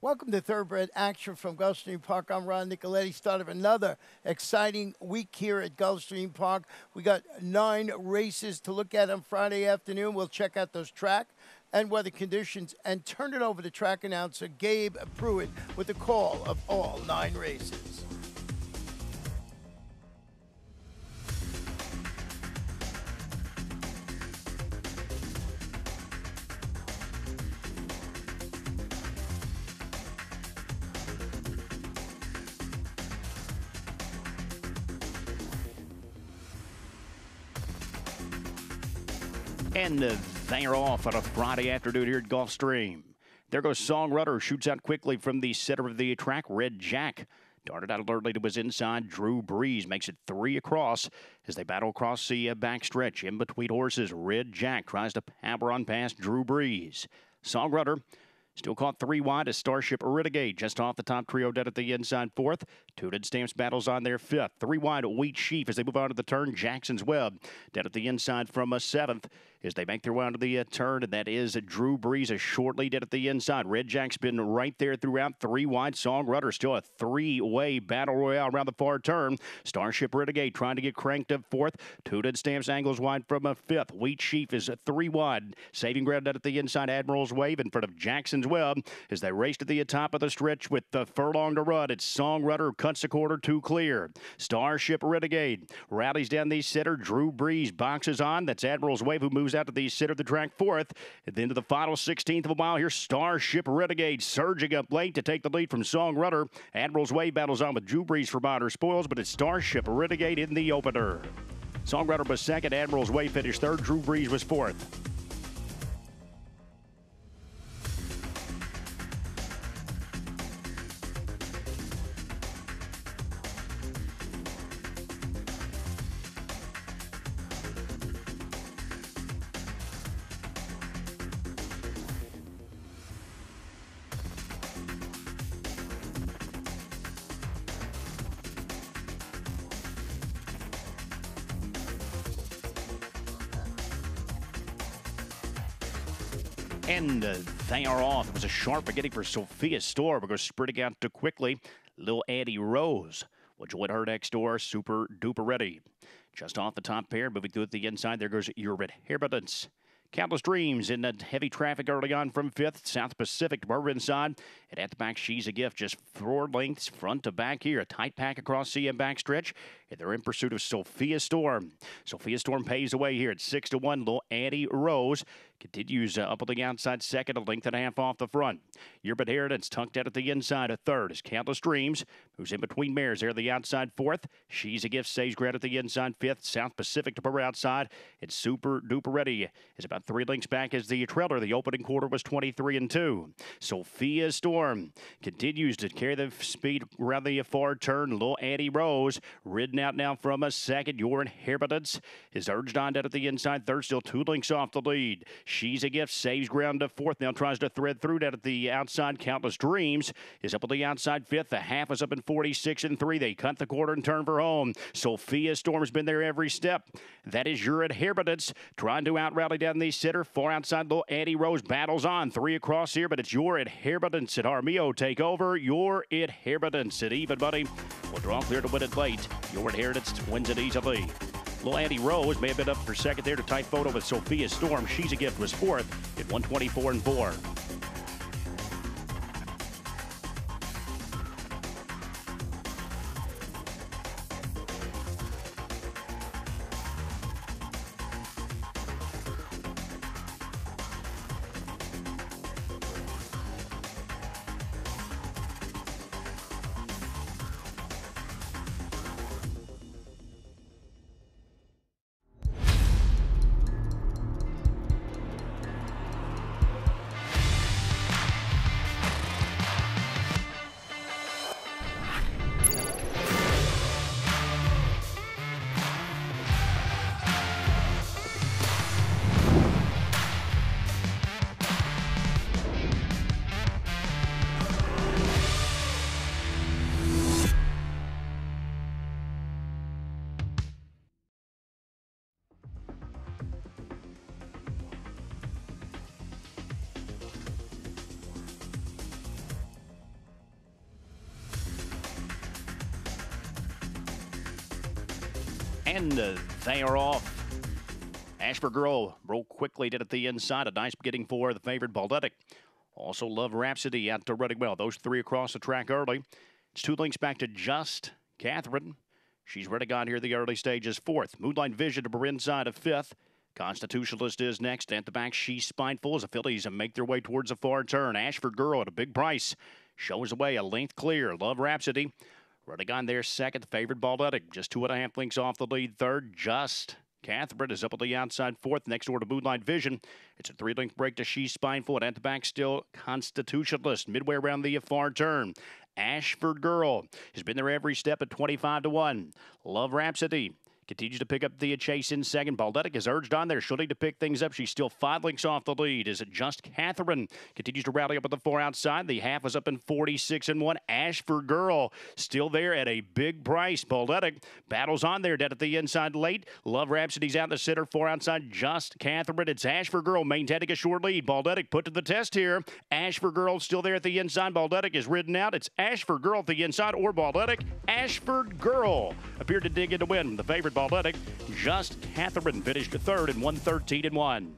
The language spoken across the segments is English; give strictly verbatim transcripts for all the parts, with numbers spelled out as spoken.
Welcome to Thoroughbred Action from Gulfstream Park. I'm Ron Nicoletti. Start of another exciting week here at Gulfstream Park. We got nine races to look at on Friday afternoon. We'll check out those track and weather conditions and turn it over to track announcer Gabe Pruitt with the call of all nine races. And uh, they are off on a Friday afternoon here at Gulfstream. There goes Song Rudder, shoots out quickly from the center of the track. Red Jack darted out alertly to his inside. Drew Breeze makes it three across as they battle across the uh, backstretch. In between horses, Red Jack tries to power on past Drew Breeze. Song Rudder still caught three wide as Starship Renegade just off the top trio dead at the inside fourth. Tooted Stamps battles on their fifth. Three wide Wheat Sheaf as they move on to the turn. Jackson's Web dead at the inside from a seventh as they make their way onto the uh, turn, and that is Drew Breeze a short lead dead at the inside. Red Jack's been right there throughout. Three wide. Song Rudder still a three-way battle royale around the far turn. Starship Renegade trying to get cranked up fourth. Tooted Stamps angles wide from a fifth. Wheat Sheaf is a three wide. Saving ground dead at the inside. Admiral's Wave in front of Jackson's Web as they race to the top of the stretch with the furlong to run. It's Song Rudder cuts a quarter, two clear. Starship Renegade rallies down the center. Drew Breeze boxes on. That's Admiral's Wave who moves out to the center of the track fourth. And then to the final sixteenth of a mile here, Starship Renegade surging up late to take the lead from Song Rudder. Admiral's Wave battles on with Drew Breeze for Bonner Spoils, but it's Starship Renegade in the opener. Song Rudder was second. Admiral's Wave finished third. Drew Breeze was fourth. And uh, they are off. It was a sharp beginning for Sophia Storm because sprinting out too quickly, Lil Addie Rose will join her next door, Super Duper Ready. Just off the top pair, moving through the inside, there goes Your Inheritance. Countless Dreams in that heavy traffic early on from fifth. South Pacific to Bourbon side. And at the back, She's a Gift. Just four lengths front to back here. A tight pack across the backstretch. And they're in pursuit of Sophia Storm. Sophia Storm pays away here at six to one. Little Addie Rose continues uh, up on the outside second, a length and a half off the front. Your Inheritance tucked out at the inside, a third. As Countless Dreams moves in between mares there, the outside fourth. She's a Gift saves ground at the inside fifth. South Pacific to her outside. And Super Duper Ready is about three lengths back as the trailer. The opening quarter was twenty-three and two. Sophia Storm continues to carry the speed around the far turn. Little Addie Rose ridden out now from a second. Your Inheritance is urged on down at the inside third, still two lengths off the lead. She's a Gift saves ground to fourth. Now tries to thread through down at the outside. Countless Dreams is up on the outside fifth. The half is up in forty-six and three. They cut the quarter and turn for home. Sophia Storm's been there every step. That is Your Inheritance trying to out rally down the center. Far outside, Little Addie Rose battles on. Three across here, but it's Your Inheritance at Armio take over. Your Inheritance at even money will draw clear to win it late. Your Inheritance wins it easily. Little Addie Rose may have been up for second there to tight photo with Sophia Storm. She's a Gift was fourth at one twenty-four and four. And uh, they are off. Ashford Girl broke quickly, did at the inside. A nice beginning for the favorite Baldetic. Also Love Rhapsody out to running well. Those three across the track early. It's two links back to Just Catherine. She's running on here the early stages fourth. Moonlight Vision to her inside of fifth. Constitutionalist is next. At the back, She's Spineful as the fillies make their way towards a far turn. Ashford Girl at a big price shows away a length clear. Love Rhapsody running on there second. The favorite Baldetic just two and a half links off the lead. Third, Just Catherine is up on the outside fourth. Next door to Moonlight Vision. It's a three-link break to She's Spineful. And at the back still Constitutionalist midway around the far turn. Ashford Girl has been there every step at twenty-five to one. Love Rhapsody continues to pick up the chase in second. Baldetic is urged on there. She'll need to pick things up. She's still five links off the lead. Is it Just Catherine? Continues to rally up at the four outside. The half is up in forty-six and one. Ashford Girl still there at a big price. Baldetic battles on there. Dead at the inside late. Love Rhapsody's out in the center. Four outside. Just Catherine. It's Ashford Girl maintaining a short lead. Baldetic put to the test here. Ashford Girl still there at the inside. Baldetic is ridden out. It's Ashford Girl at the inside or Baldetic. Ashford Girl appeared to dig in to win. The favorite Baldetic. Just Catherine finished third in one thirteen and one.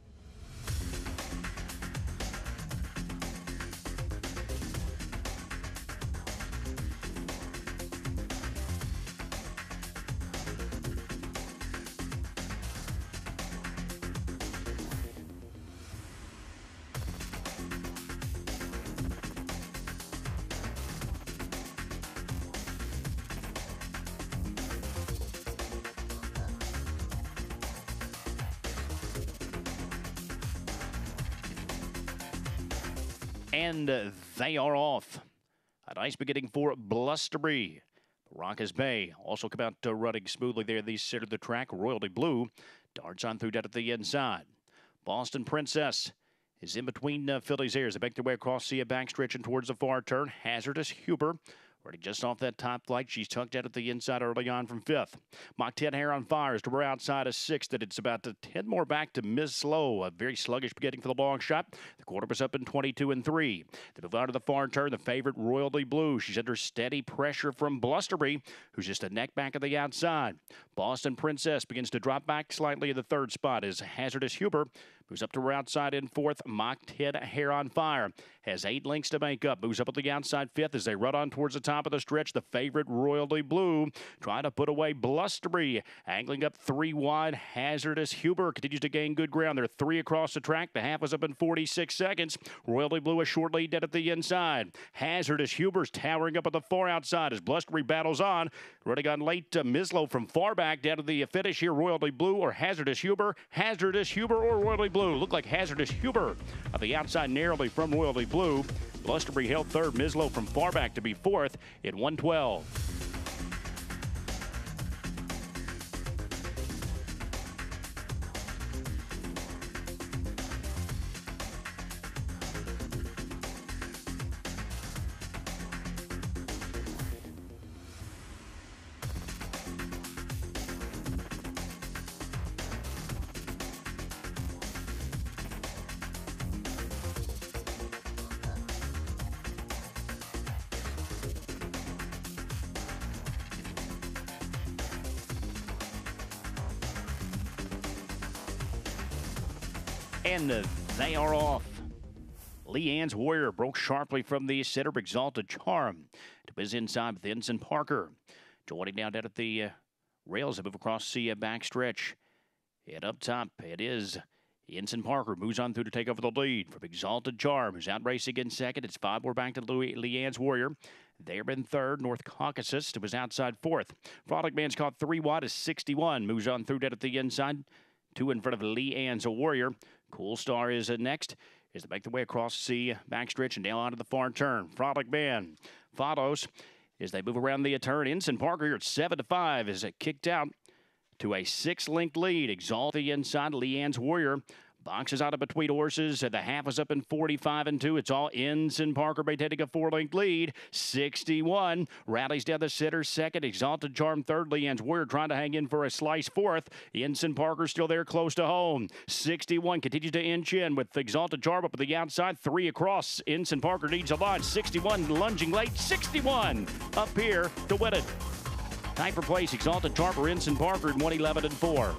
And uh, they are off. A nice beginning for Blustery. Baracas Bay also come out uh, running smoothly there. The center of the track. Royalty Blue darts on through down at the inside. Boston Princess is in between uh, fillies' ears. They make their way across the backstretch and towards the far turn. Hazardous Huber running just off that top flight. She's tucked out at the inside early on from fifth. Mach ten Hair on Fire is to her outside of sixth. And it's about ten more back to Miss Slow. A very sluggish beginning for the long shot. The quarter was up in twenty-two and three. They move on to the far turn. The favorite Royalty Blue. She's under steady pressure from Blustery, who's just a neck back of the outside. Boston Princess begins to drop back slightly in the third spot as Hazardous Huber moves up to her outside in fourth. Mach ten Hair on Fire has eight links to make up. Moves up at the outside fifth as they run on towards the top of the stretch. The favorite Royalty Blue trying to put away Blustery. Angling up three wide. Hazardous Huber continues to gain good ground. They're three across the track. The half was up in forty-six seconds. Royalty Blue a short lead dead at the inside. Hazardous Huber's towering up at the far outside as Blustery battles on. Running on late to Mislow from far back down to the finish here. Royalty Blue or Hazardous Huber. Hazardous Huber or Royalty Blue. Look like Hazardous Huber on the outside narrowly from Royalty Blue. Blustery held third. Mislow from far back to be fourth at one twelve. And uh, they are off. Leanne's Warrior broke sharply from the center. Exalted Charm to his inside with Ensign Parker. Joining down down at the uh, rails. They move across the uh, backstretch. And up top, it is Ensign Parker moves on through to take over the lead from Exalted Charm, who's out racing in second. It's five more back to Louis, Leanne's Warrior. They're in third. North Caucasus was outside fourth. Frolic Man's caught three wide as sixty-one. Moves on through down at the inside. Two in front of Leanne's Warrior. Cool Star is uh, next as they make their way across the backstretch and down onto the far turn. Frolic Man follows as they move around the turn. Ensign Parker here at seven to five is it kicked out to a six-link lead. Exalt the inside. Leanne's Warrior boxes out of between horses. The half is up in forty-five and two. It's all Ensign Parker maintaining a four-link lead. sixty-one rallies down the center second. Exalted Charm third. Leanne's Warrior trying to hang in for a slice fourth. Ensign Parker still there close to home. sixty-one continues to inch in with Exalted Charm up at the outside. Three across. Ensign Parker needs a line. sixty-one lunging late. sixty-one up here to win it. Tied for place, Exalted Tarper, Ensign Parker in one eleven and four.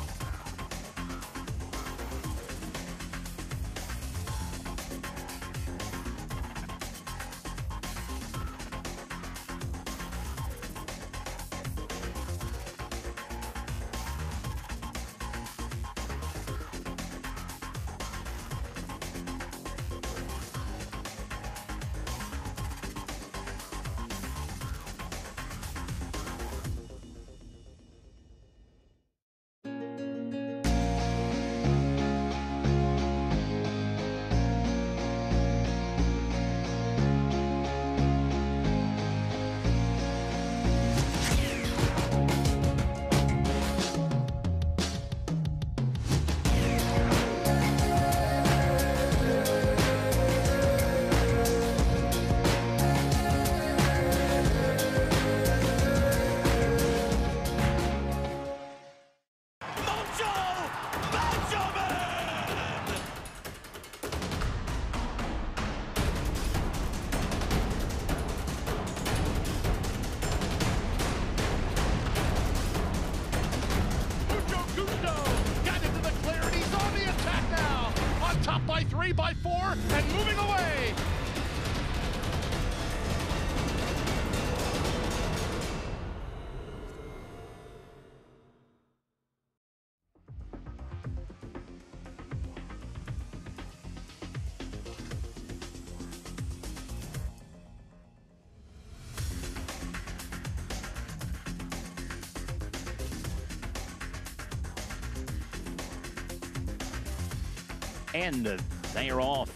By three, by four, and moving away. And uh, they are off.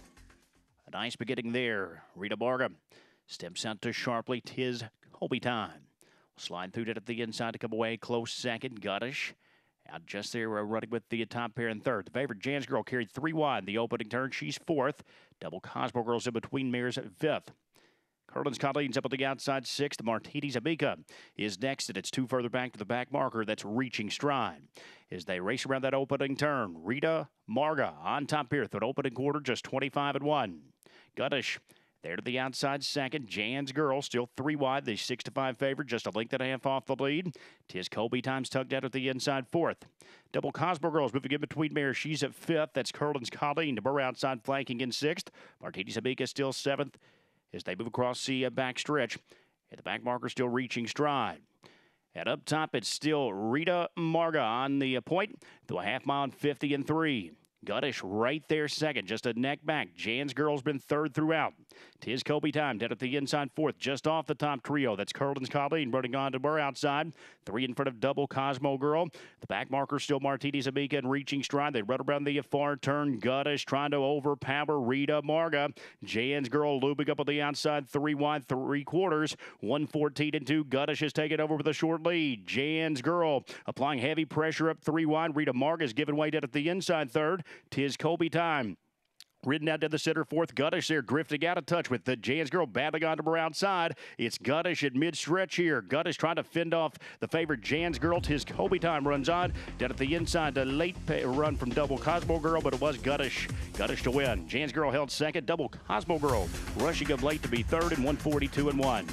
A nice beginning there. Rita Marga steps out to sharply. Tis Colby time. Slide through it at the inside to come away. Close second. Guttish out just there, uh, running with the top pair in third. The favorite Jans Girl carried three wide. The opening turn, she's fourth. Double Cosmo Girls in between mares at fifth. Curlin's Colleen's up on the outside sixth. Martinis Abika is next, and it's two further back to the back marker. That's Reaching Stride. As they race around that opening turn, Rita Marga on top here. Third opening quarter, just twenty-five and one. Guttish there to the outside second. Jan's Girl still three wide. The six to five favorite, just a length and a half off the lead. Tis Colby Times tugged out at the inside fourth. Double Cosmo Girls moving in between mares. She's at fifth. That's Curlin's Colleen. To Burr outside flanking in sixth. Martinis Abika still seventh as they move across the uh, back stretch. And the back marker still Reaching Stride. And up top, it's still Rita Marga on the uh, point to a half mile and fifty and three. Guttish right there second, just a neck back. Jan's Girl's been third throughout. Tis Colby Time dead at the inside fourth, just off the top trio. That's Curlin's Colleen running on to Burr outside. Three in front of Double Cosmo Girl. The back marker still Martinis Abika and Reaching Stride. They run around the far turn. Guttish trying to overpower Rita Marga. Jan's Girl looping up on the outside, three wide, three quarters. one fourteen and two. Guttish has taken over with a short lead. Jan's Girl applying heavy pressure up three wide. Rita Marga is giving way dead at the inside third. Tis Colby Time. Ridden out to the center fourth. Guttish there drifting out of touch with the Jan's Girl battling on to her outside. It's Guttish at mid-stretch here. Guttish trying to fend off the favorite Jan's Girl. Tis Colby Time runs on. Down at the inside, a late run from Double Cosmo Girl, but it was Guttish. Guttish to win. Jan's Girl held second. Double Cosmo Girl rushing up late to be third in one forty-two and one.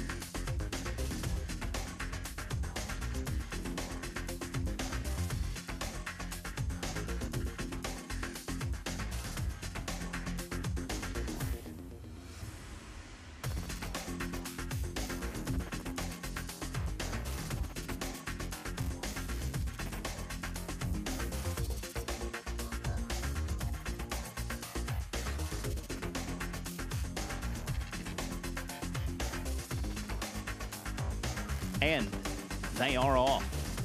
And they are off.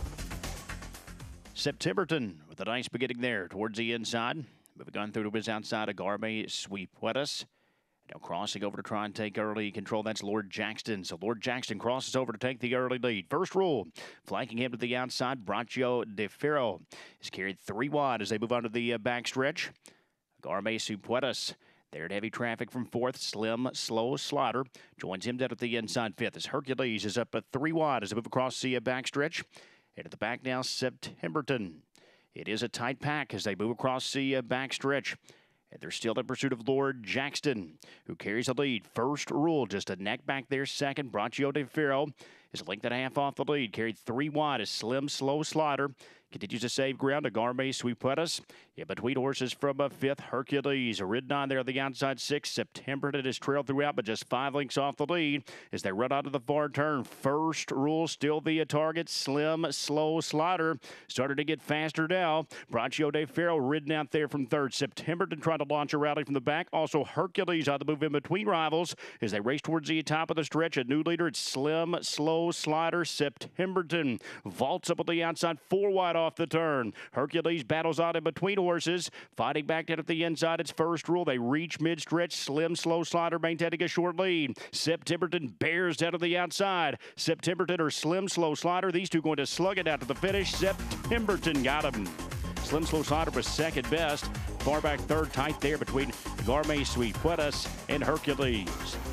Septemberton with a nice beginning there towards the inside. Moving on through to his outside, Agarme Sweetwetus. Now crossing over to try and take early control. That's Lord Jackson. So Lord Jackson crosses over to take the early lead. First rule, flanking him to the outside, Braccio De Ferro is carried three wide as they move on to the uh, back stretch. Agarme Sweetwetus there at heavy traffic from fourth. Slim, slow slider joins him down at the inside fifth as Hercules is up at three wide as they move across the uh, back stretch. And at the back now, Septemberton. It is a tight pack as they move across the uh, back stretch. And they're still in pursuit of Lord Jackson, who carries the lead. First Rule, just a neck back there. Second, Braccio de Ferro is a length and a half off the lead. Carried three wide, a slim, slow slider. Continues to save ground. Agarme Sweepuetas. In between horses from a fifth, Hercules. Ridden on there on the outside six. September that has trailed throughout, but just five lengths off the lead as they run out of the far turn. First Rule still via target. Slim, slow slider. Started to get faster now. Braccio de Ferro ridden out there from third. September to try to launch a rally from the back. Also Hercules on the move in between rivals as they race towards the top of the stretch. A new leader. It's Slim, slow slider. Septemberton vaults up on the outside. Four wide off the turn. Hercules battles out in between horses. Fighting back down at the inside. It's First Rule. They reach mid-stretch. Slim, slow slider maintaining a short lead. Septemberton bears down to the outside. Septemberton or Slim, slow slider. These two going to slug it out to the finish. Septemberton got him. Slim, slow slider was second best. Far back third, tight there between Agarme Sweepuetas and Hercules.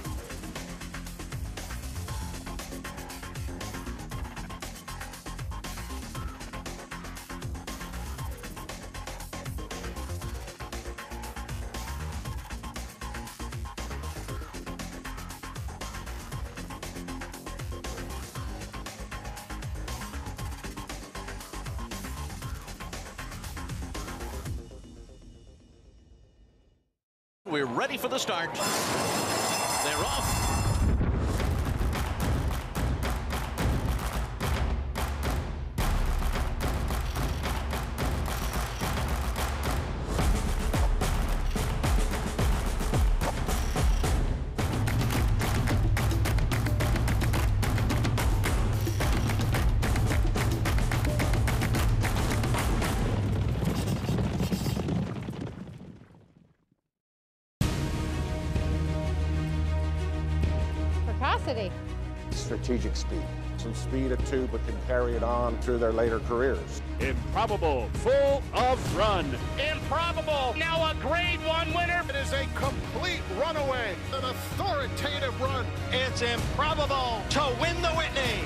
We're ready for the start. They're off. Strategic speed. Some speed at two, but can carry it on through their later careers. Improbable, full of run. Improbable, now a grade one winner. It is a complete runaway, an authoritative run. It's Improbable to win the Whitney.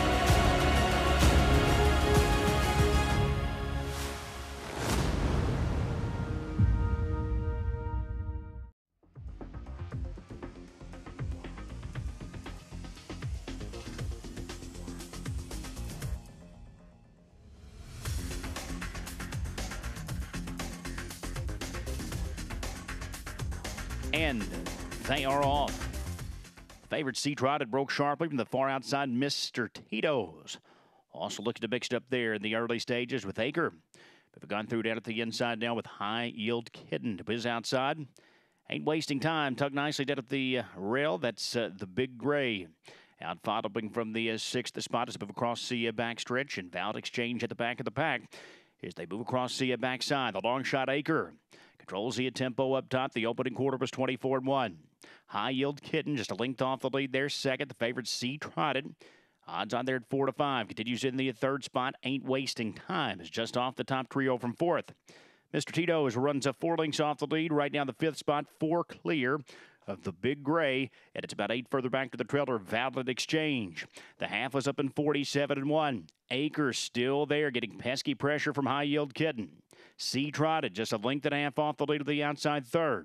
And they are off. Favorite C-Trotted broke sharply from the far outside, Mister Tito's. Also looking to mix it up there in the early stages with Acre. We've gone through down at the inside now with High Yield Kitten to his outside. Ain't wasting time. Tugged nicely down at the uh, rail. That's uh, the Big Gray. Out following from the uh, sixth spot as they move across the uh, backstretch. And Vowed Exchange at the back of the pack as they move across the uh, backside. The long shot Acre controls the tempo up top. The opening quarter was twenty-four and one. High Yield Kitten just a length off the lead there. Second, the favorite C-Trotted. Odds on there at four to five. Continues in the third spot. Ain't Wasting Time is just off the top trio from fourth. Mister Tito's runs a four lengths off the lead. Right now the fifth spot, four clear of the Big Gray, and it's about eight further back to the trailer, Vowed Exchange. The half was up in forty-seven and one. Acre still there, getting pesky pressure from High Yield Kitten. C-Trotted just a length and a half off the lead of the outside third.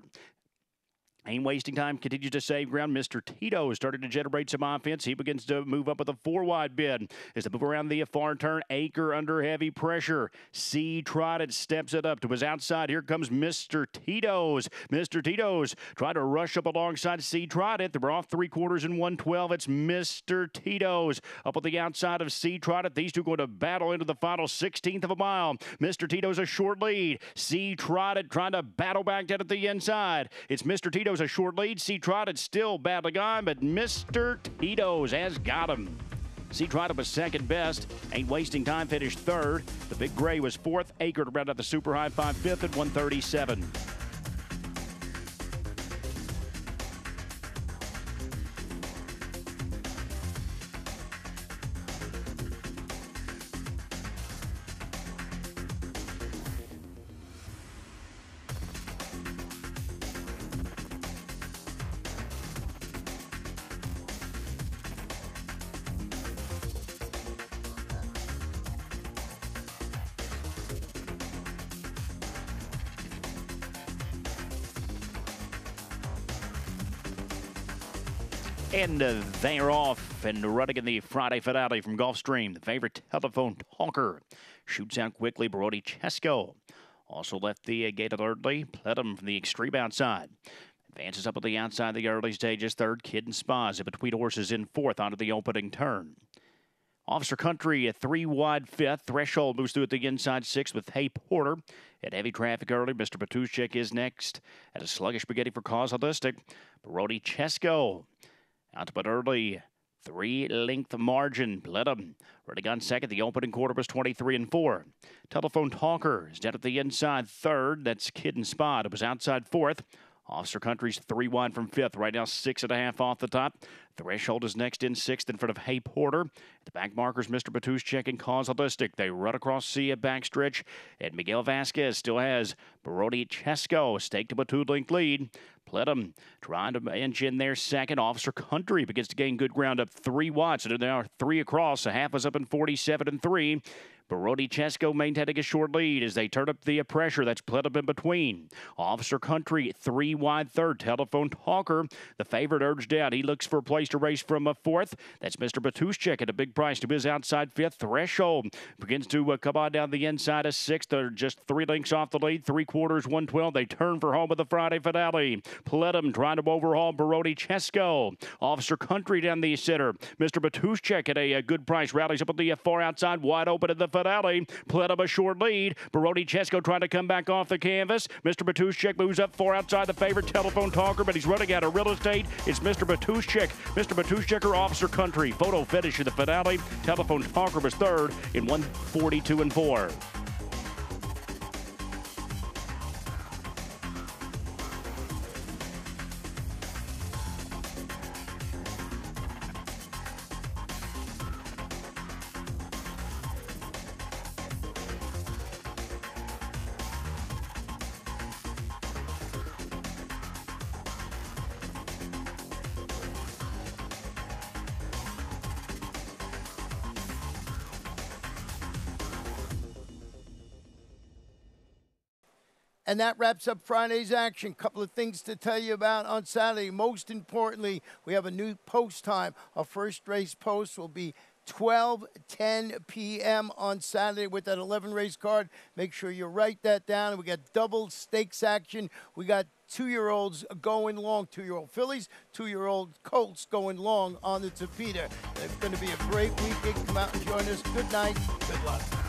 Ain't Wasting Time continues to save ground. Mister Tito started to generate some offense. He begins to move up with a four-wide bid. As they move around the far turn, Acre under heavy pressure. C-Trotted steps it up to his outside. Here comes Mister Tito's. Mister Tito's trying to rush up alongside C-Trotted. They're off three quarters in one twelve. It's Mister Tito's up on the outside of C-Trotted. These two going to battle into the final sixteenth of a mile. Mister Tito's a short lead. C-Trotted trying to battle back down at the inside. It's Mister Tito's a short lead. C-Trotted still battling on, but Mister Tito's has got him. C-Trotted was second best. Ain't Wasting Time finished third. The Big Gray was fourth. Acre to round out the Super High Five fifth at one thirty-seven. And uh, they're off and running in the Friday finale from Gulfstream. The favorite Telephone Talker shoots out quickly. Brody Chesko also left the uh, gate of early. Pledum from the extreme outside. Advances up at the outside of the early stages. Third, Kid and Spas in between horses in fourth onto the opening turn. Officer Country, a three wide fifth. Threshold moves through at the inside sixth with Hay Porter. At heavy traffic early, Mister Patushchik is next. At a sluggish beginning for Causalistic, Brody Chesko out to but early. Three-length margin. Pledum running on second. The opening quarter was twenty-three and four. Telephone Talker is down at the inside third. That's Kid and Spot. It was outside fourth. Officer Country's three wide from fifth. Right now, six and a half off the top. Threshold is next in sixth in front of Hay Porter. The back markers, Mister Patushchik and Causalistic. They run across the backstretch. And Miguel Vasquez still has Brody Chesko staked to a two-length lead. Pledum trying to inch in there second. Officer Country begins to gain good ground up three wide. So there are three across. A half is up in forty-seven and three. Brody Chesko maintaining a short lead as they turn up the pressure. That's Pledum in between. Officer Country, three wide third. Telephone Talker, the favorite urged out. He looks for a place to race from a fourth. That's Mister Patushchik at a big price to his outside fifth. Threshold begins to uh, come on down the inside of sixth. They're just three lengths off the lead. Three quarters, one twelve. They turn for home with the Friday finale. Pledum trying to overhaul Brody Chesko. Officer Country down the center. Mister Patushchik at a, a good price. Rallies up at the uh, far outside. Wide open in the finale. Pledum a short lead. Brody Chesko trying to come back off the canvas. Mister Patushchik moves up far outside the favorite Telephone Talker, but he's running out of real estate. It's Mister Patushchik. Mister Patushchik or Officer Country. Photo finish in the finale. Telephone Talker was third in one forty-two and four. And that wraps up Friday's action. Couple of things to tell you about on Saturday. Most importantly, we have a new post time. Our first race post will be twelve ten p m on Saturday with that eleven race card. Make sure you write that down. We got double stakes action. We got two-year-olds going long, two-year-old fillies, two-year-old colts going long on the Tapeta. It's going to be a great weekend. Come out and join us. Good night. Good luck.